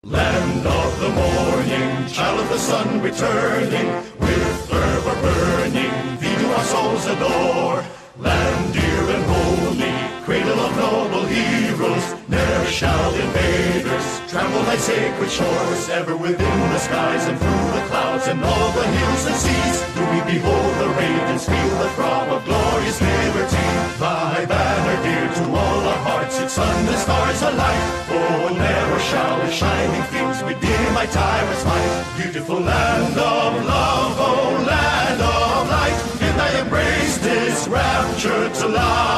Land of the morning, child of the sun returning, with fervor burning, thee do our souls adore. Land dear and holy, cradle of noble heroes, ne'er shall invaders trample thy sacred shores. Ever within the skies and through the clouds and all the hills and seas, do we behold the ravens, feel the throb of glorious liberty. Thy banner dear to all our hearts, its sun and stars alike. Oh, never shall the shining fields redeem thy tyrant's might. Beautiful land of love, oh land of light, in thy embrace this rapture to life.